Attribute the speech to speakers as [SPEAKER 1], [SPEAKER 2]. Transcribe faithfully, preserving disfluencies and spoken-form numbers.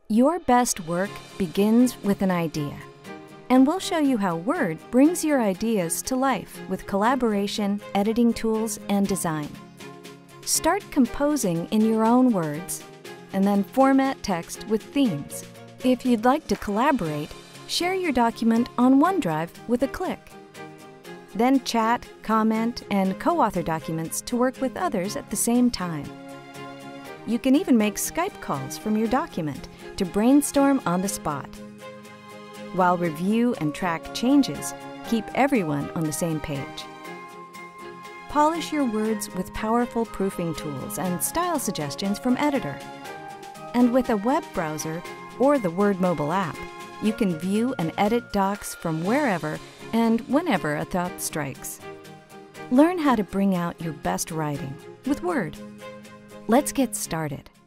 [SPEAKER 1] Your best work begins with an idea, and we'll show you how Word brings your ideas to life with collaboration, editing tools, and design. Start composing in your own words, and then format text with themes. If you'd like to collaborate, share your document on OneDrive with a click. Then chat, comment, and co-author documents to work with others at the same time. You can even make Skype calls from your document to brainstorm on the spot. While review and track changes, keep everyone on the same page. Polish your words with powerful proofing tools and style suggestions from Editor. And with a web browser or the Word mobile app, you can view and edit docs from wherever and whenever a thought strikes. Learn how to bring out your best writing with Word. Let's get started.